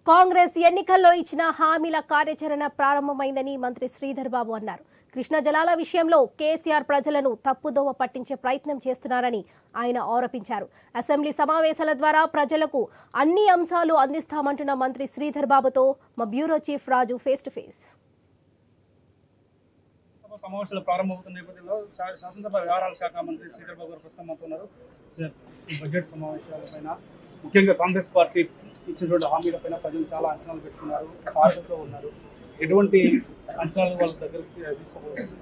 కాంగ్రెస్ ఎన్నికల్లో ఇచ్చిన హామీల కార్యాచరణ ప్రారంభమైందని మంత్రి శ్రీధర్ బాబు అన్నారు. కృష్ణా జలాల విషయంలో కేసీఆర్ ప్రజలను తప్పుదోవ పట్టించే ప్రయత్నం చేస్తున్నారని ఆయన ఆరోపించారు. అసెంబ్లీ సమావేశాల ద్వారా ప్రజలకు అన్ని అంశాలు అందిస్తామంటున్న మంత్రి శ్రీధర్ బాబుతో మా bureau chief Raju face to face. సమావేశాలు ప్రారంభమవుతున్న నేపథ్యంలో శాసనసభ వ్యవహారాల శాఖ మంత్రి శ్రీధర్ బాబు గారు ప్రస్తుతం అవుతున్నారు. ఈ బడ్జెట్ సమావేశాలపైన ముఖ్యంగా కాంగ్రెస్ పార్టీ ఇచ్చినటువంటి హామీలపైన ప్రజలు చాలా అంచనాలు పెట్టుకున్నారు, ఆశతో ఉన్నారు. ఎటువంటి అంచనాలు వాళ్ళ దగ్గరికి తీసుకోబోతున్నారు?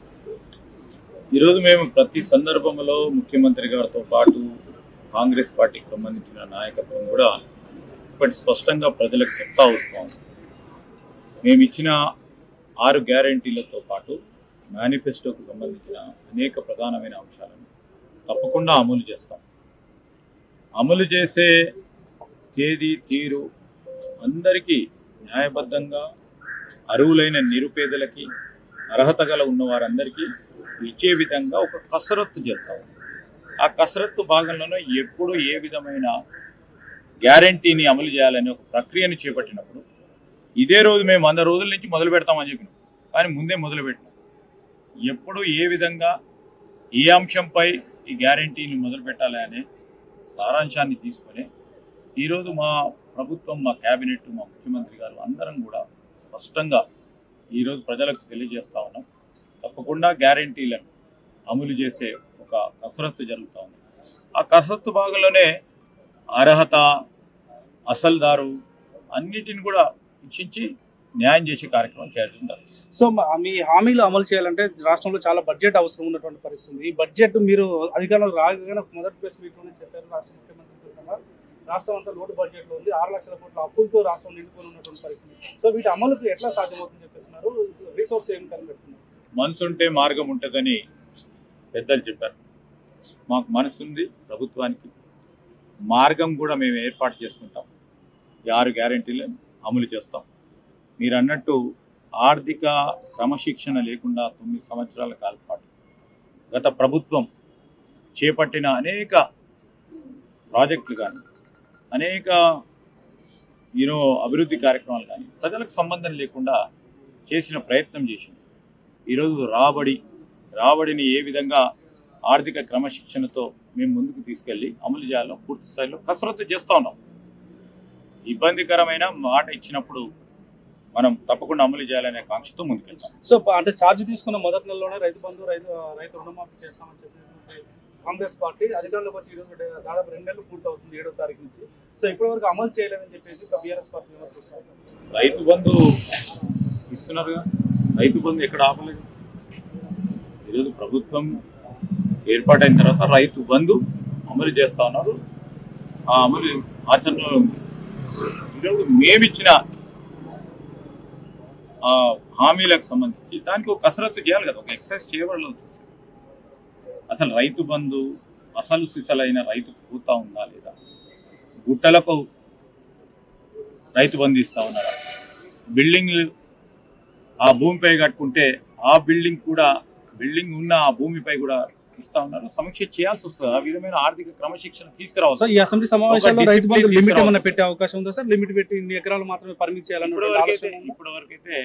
ఈరోజు మేము ప్రతి సందర్భంలో ముఖ్యమంత్రి గారితో పాటు కాంగ్రెస్ పార్టీకి సంబంధించిన నాయకత్వం కూడా ఇప్పటి స్పష్టంగా ప్రజలకు చెప్తా వస్తాం. మేము ఇచ్చిన 6 గ్యారంటీలతో పాటు మేనిఫెస్టోకు సంబంధించిన అనేక ప్రధానమైన అంశాలను తప్పకుండా అమలు చేస్తాం. అమలు చేసే తేదీ తీరు అందరికీ న్యాయబద్ధంగా అర్హులైన నిరుపేదలకి అర్హత గల ఉన్న వారందరికీ ఇచ్చే విధంగా ఒక కసరత్తు చేస్తాం. ఆ కసరత్తు భాగంలోనే ఎప్పుడు ఏ విధమైన గ్యారంటీని అమలు చేయాలనే ఒక ప్రక్రియను చేపట్టినప్పుడు ఇదే రోజు మేము 100 రోజుల నుంచి మొదలు పెడతామని చెప్పినాం, కానీ ముందే మొదలుపెట్టినాం. ఎప్పుడు ఏ విధంగా ఏ అంశంపై ఈ గ్యారంటీని మొదలు పెట్టాలి అనే సారాంశాన్ని తీసుకొని ఈరోజు మా ప్రభుత్వం, మా క్యాబినెట్, మా ముఖ్యమంత్రి గారు అందరం కూడా స్పష్టంగా ఈరోజు ప్రజలకు తెలియజేస్తూ ఉన్నాం. తప్పకుండా గ్యారంటీలను అమలు చేసే ఒక కసరత్తు జరుగుతూ ఉంది. ఆ కసరత్తు భాగంలోనే అర్హత, అసలుదారు అన్నిటిని కూడా ఇచ్చించి న్యాయం చేసే కార్యక్రమం చేస్తున్నారు. సో మీ హామీలు అమలు చేయాలంటే రాష్ట్రంలో చాలా బడ్జెట్ అవసరం ఉన్నటువంటి పరిస్థితి. ఈ బడ్జెట్ మీరు అధికారంలో రాగానే మొదటి ప్రెస్ మీట్లోనే చెప్పారు, రాష్ట్ర ముఖ్యమంత్రి రాష్ట్రం అంతా లోటు బడ్జెట్లో ఉంది, 6 లక్షల కోట్ల అప్పులతో రాష్ట్రం నిండుకొని ఉన్నటువంటి పరిస్థితి. సో వీటి అమలుకు ఎట్లా సాధ్యమవుతుందని చెప్పేస్తున్నారు? రిసోర్స్ ఏం కనిపెడుతున్నారు? మనసు ఉంటే మార్గం ఉంటుందని పెద్దలు చెప్పారు. మాకు మనసు ఉంది, ప్రభుత్వానికి మార్గం కూడా మేము ఏర్పాటు చేసుకుంటాం. ఈ 6 గ్యారంటీలను అమలు చేస్తాం. మీరు అన్నట్టు ఆర్థిక క్రమశిక్షణ లేకుండా 9 సంవత్సరాల కాలం పాటు గత ప్రభుత్వం చేపట్టిన అనేక ప్రాజెక్టులు కానీ అనేక అభివృద్ధి కార్యక్రమాలు కానీ ప్రజలకు సంబంధం లేకుండా చేసిన ప్రయత్నం చేసింది. ఈరోజు రాబడిని ఏ విధంగా ఆర్థిక క్రమశిక్షణతో మేము ముందుకు తీసుకెళ్ళి అమలు చేయాలో పూర్తి స్థాయిలో కసరత్తు చేస్తూ ఉన్నాం. ఇబ్బందికరమైన మాట ఇచ్చినప్పుడు మనం తప్పకుండా అమలు చేయాలనే కాంక్షతో ముందుకెళ్తాం. సో అంటే ఛార్జ్ తీసుకున్న మొదటి నెలలోనే రైతు బంధు, రైతు రుణమాఫీ చేస్తామని చెప్పి కాంగ్రెస్ పార్టీ అధికారంలోకి వచ్చి ఈరోజు దాదాపు 2 నెలలు పూర్తవుతుంది, 7వ తారీఖు నుంచి. సో ఇప్పటివరకు అమలు చేయలేదని చెప్పేసి బీఆర్ఎస్ పార్టీ విమర్శిస్తారు. రైతు బంధు ఇస్తున్నారుగా, రైతు బంధు ఎక్కడ ఆపలేదు. ఈరోజు ప్రభుత్వం ఏర్పాటైన తర్వాత రైతు బంధు అమలు చేస్తా ఉన్నారు. ఆ అమలు ఆచరణలో ఈరోజు మేమిచ్చిన హామీలకు సంబంధించి దానికి ఒక కసరత్తు చేయాలి కదా, ఒక ఎక్సర్సైజ్ చేయబడాల్సి. అసలు రైతు బంధు అసలు సిసలైన రైతు పూతా ఉందా లేదా, గుట్టలకు రైతు బంధు ఇస్తా ఉన్నారా, బిల్డింగ్లు ఆ భూమిపై కట్టుకుంటే ఆ బిల్డింగ్ ఉన్న ఆ భూమిపై కూడా ఇస్తా ఉన్నారు. సమీక్ష చేయాల్సి వస్తుంది. ఆ విధమైన ఆర్థిక క్రమశిక్షణ తీసుకురావాలి. ఈ అసెంబ్లీ సమావేశాల్లో రైతు బంధు లిమిట్ ఏమైనా పెట్టే అవకాశం ఉందా సార్? లిమిట్ పెట్టి ఇన్ని ఎకరాలు మాత్రమే పర్మిట్ చేయాలని ఇప్పటివరకైతే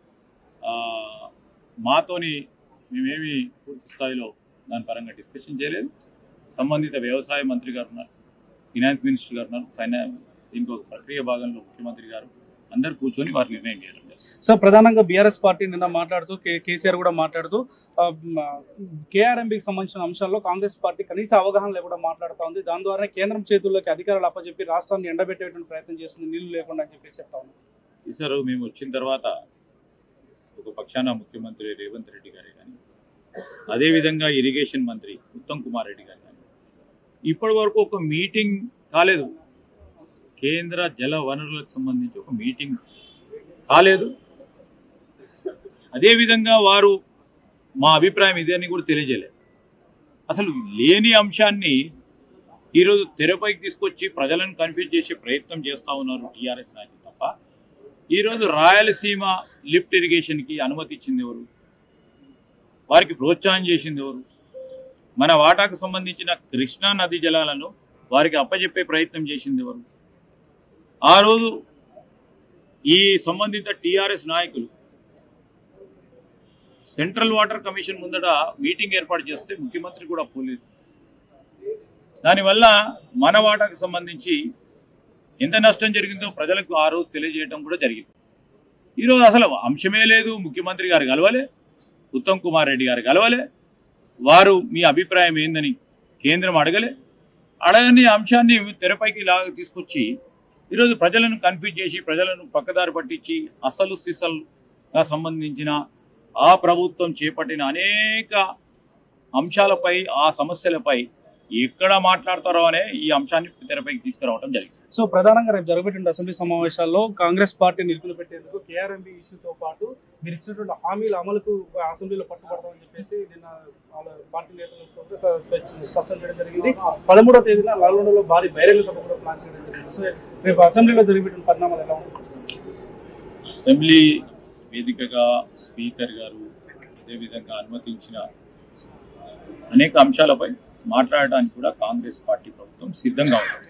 మాతోని మేమేమి పూర్తి స్థాయిలో దాని పరంగా డిస్కషన్ చేయలేదు. సంబంధిత వ్యవసాయ మంత్రి గారు ఉన్నారు, ఫైనాన్స్ మినిస్టర్ గారు ఉన్నారు, దీనికి ఒక ప్రక్రియ భాగంలో ముఖ్యమంత్రి గారు అందరు కూర్చొని వారి నిర్ణయం చేయాలి. సో ప్రధానంగా బీఆర్ఎస్ పార్టీ నిన్న మాట్లాడుతూ, కేసీఆర్ కూడా మాట్లాడుతూ కేఆర్ఎంబీకి సంబంధించిన అంశాల్లో కాంగ్రెస్ పార్టీ కనీస అవగాహన లేకుండా మాట్లాడుతూ ఉంది. దాని ద్వారా కేంద్రం చేతుల్లోకి అధికారులు అప్పచెప్పి రాష్ట్రాన్ని ఎండబెట్టేటువంటి ప్రయత్నం చేస్తుంది, నీళ్లు లేకుండా అని చెప్పి చెప్తా ఉన్నాం. ఈసారి మేము వచ్చిన తర్వాత ఒక పక్షాన ముఖ్యమంత్రి రేవంత్ రెడ్డి గారే కానీ, అదేవిధంగా ఇరిగేషన్ మంత్రి ఉత్తమ్ కుమార్ రెడ్డి గారు కానీ ఇప్పటి వరకు ఒక మీటింగ్ కాలేదు. కేంద్ర జల వనరులకు సంబంధించి ఒక మీటింగ్ కాలేదు. అదేవిధంగా వారు మా అభిప్రాయం ఇదే అని కూడా తెలియజేయలేదు. అసలు లేని అంశాన్ని ఈరోజు తెరపైకి తీసుకొచ్చి ప్రజలను కన్ఫ్యూజ్ చేసే ప్రయత్నం చేస్తూ ఉన్నారు టీఆర్ఎస్ నాయకులు తప్ప. ఈరోజు రాయలసీమ లిఫ్ట్ ఇరిగేషన్కి అనుమతి ఇచ్చింది ఎవరు? వారికి ప్రోత్సాహం చేసింది ఎవరు? మన వాటాకు సంబంధించిన కృష్ణా నది జలాలను వారికి అప్పజెప్పే ప్రయత్నం చేసింది ఎవరు? ఆ రోజు ఈ సంబంధిత టీఆర్ఎస్ నాయకులు సెంట్రల్ వాటర్ కమిషన్ ముందట మీటింగ్ ఏర్పాటు చేస్తే ముఖ్యమంత్రి కూడా పోలేదు. దానివల్ల మన వాటాకు సంబంధించి ఎంత నష్టం జరిగిందో ప్రజలకు ఆ రోజు తెలియజేయడం కూడా జరిగింది. ఈరోజు అసలు అంశమే లేదు. ముఖ్యమంత్రి గారు కలవలే, ఉత్తమ్ కుమార్ రెడ్డి గారు కలవలే, వారు మీ అభిప్రాయం ఏందని కేంద్రం అడగని అంశాన్ని తెరపైకి తీసుకొచ్చి ఈరోజు ప్రజలను కన్ఫ్యూజ్ చేసి ప్రజలను పక్కదారి పట్టించి అసలు సిసలుగా సంబంధించిన ఆ ప్రభుత్వం చేపట్టిన అనేక అంశాలపై ఆ సమస్యలపై ఎక్కడ మాట్లాడతారో అనే ఈ అంశాన్ని తెరపైకి తీసుకురావడం జరిగింది. సో ప్రధానంగా రేపు జరగబెట్టిన అసెంబ్లీ సమావేశాల్లో కాంగ్రెస్ పార్టీ నిలుపులు పెట్టేందుకు కేఆర్ఎంబీ ఇష్యూతో పాటు మీరు ఇచ్చినటువంటి హామీల అమలుకు అసెంబ్లీలో పట్టుబడతామని చెప్పేసి నిన్న వాళ్ళ పార్టీ నేతలు స్పష్టం చేయడం జరిగింది. 13వ తేదీన నల్గొండలో భారీ బహిరంగ సభ కూడా ప్లాన్ చేయడం జరిగింది. సో రేపు అసెంబ్లీలో జరిగిపెట్టిన పరిణామాలు ఎలా ఉంటుంది? అసెంబ్లీ వేదికగా స్పీకర్ గారు అదేవిధంగా అనుమతించిన అనేక అంశాలపై మాట్లాడడానికి కూడా కాంగ్రెస్ పార్టీ ప్రభుత్వం సిద్ధంగా ఉంది.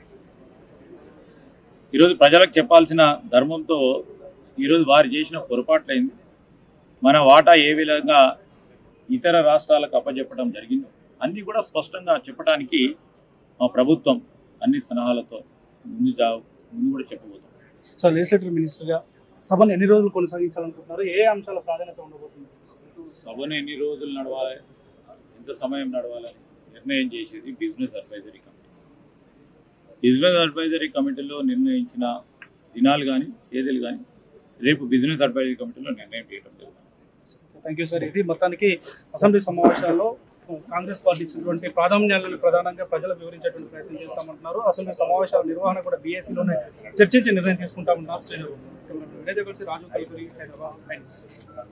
ఈరోజు ప్రజలకు చెప్పాల్సిన ధర్మంతో ఈరోజు వారు చేసిన పొరపాట్లయింది. మన వాటా ఏ విధంగా ఇతర రాష్ట్రాలకు అప్పచెప్పడం జరిగిందో అన్నీ కూడా స్పష్టంగా చెప్పడానికి మా ప్రభుత్వం అన్ని సలహాలతో ముందు కూడా చెప్పబోతుంది. సో లెజిస్లేటివ్ మినిస్టర్గా సభను ఎన్ని రోజులు కొనసాగించాలనుకుంటున్నారు? ఏ అంశాల ప్రాధాన్యత ఉండబోతుంది? సభను ఎన్ని రోజులు నడవాలి, ఎంత సమయం నడవాలని నిర్ణయం చేసేది business advisory committee. Business advisory కమిటీలో నిర్ణయించిన దినాలు కానీ తేదీలు కానీ రేపు బిజినెస్ అడ్వైజరీ కమిటీలో నిర్ణయం చేయడం జరుగుతుంది. Thank you sir. ఇది మొత్తానికి అసెంబ్లీ సమావేశాల్లో కాంగ్రెస్ పార్టీ ఇచ్చినటువంటి ప్రాధాన్యాలను ప్రధానంగా ప్రజలకు వివరించేటువంటి ప్రయత్నం చేస్తామంటున్నారు. అసెంబ్లీ సమావేశాల నిర్వహణ కూడా బీఏసీలోనే చర్చించి నిర్ణయం తీసుకుంటామన్నారు. శ్రీధర్ రాజు కల్పూరి, హైదరాబాద్.